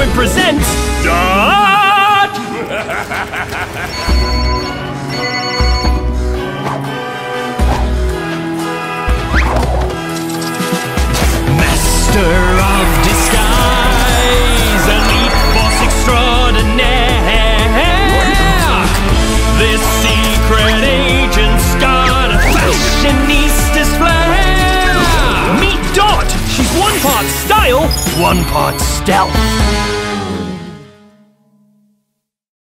presents Dot! Master of disguise, elite force extraordinaire. This secret agent's got a fashionista's flair. Meet Dot. She's one part style, one part stealth.